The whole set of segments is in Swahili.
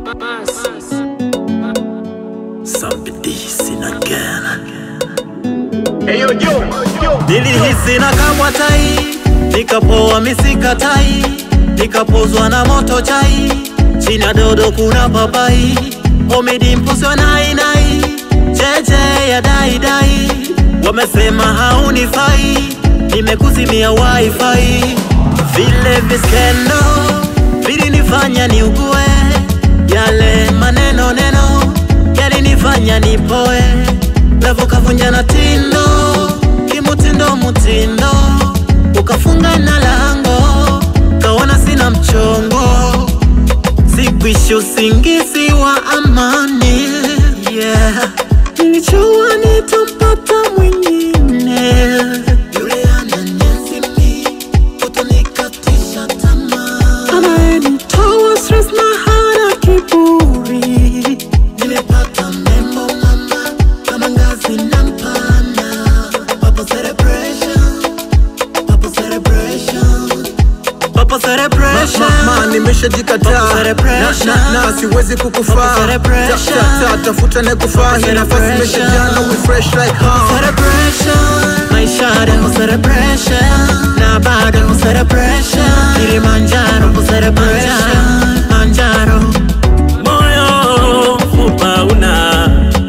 Nilihisi na kamwa tai, nikapoa misikatai, nikapozwa na moto chai, chini ya dodo kuna papai, homidi mpuswa nai nai, jeje ya dai dai, wamesema haunifai, nimekuzimia wifi. Vile viskendo vilinifanya niugue, yale maneno neno yalinifanya nipoe, levo kavunja na tindo, kimutindo mutindo, ukafunga na lango, kaona sina mchongo, sikuishi usingizi wa amani, yeah. Nilichua nitampata mwingine, yule ananienzi mi, utanikatisha tamaa, anayenitoa stress na hana kiburi. Nimepata membo mama, kama ngazi na mpana, Papa celebration, Papa celebration, Papa celebration. Mama nimeshajikataa, na siwezi kukufaa, tafuta na kufaa, hii nafasi imeshajana, we fresh like celebration. Maisha yangu celebration, na bado celebration, Kilimanjaro celebration, Manjaro. Moyo mfupa una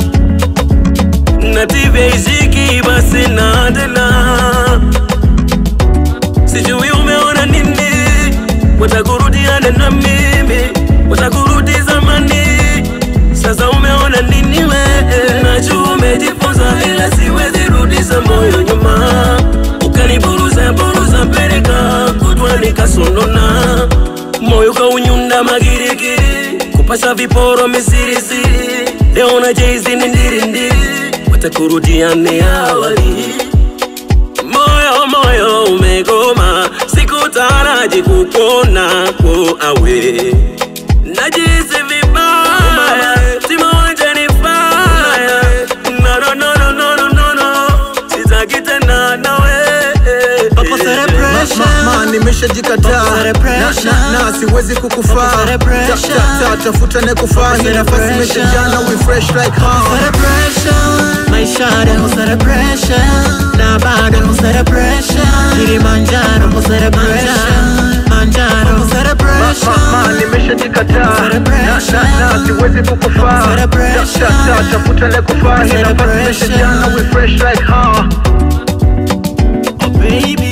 native iziki basi na tena, sijui umeona nini, watakurudiana na mimi, watakurudi zamani, sasa umeona nini we, najua umejifunza ila siwezi rudisha moyo nyuma, ukaniburuza peleka kutwa nikasonona, moyo kaunyunda magirigiri, kupasha viporo misirisiri, leo na jeizi ni ndirindiri, watakurudiane awali. Moyo umegoma, sikutaraji kukona kwa awe, najisi vibaya, tima wanja nifaya, no, sitaki tena nawe. Papa celebration, mama nimeshajikataa, na siwezi kukufaa, tafuta na kufaa, hii nafasi imeshajana, we fresh like celebration. Maisha yangu celebration, na bado celebration, Kilimanjaro celebration, Manjaro celebration. Mama nimeshajikataa, na siwezi kukufaa, tafuta na kufaa, hii nafasi imeshajana, we fresh like oh baby.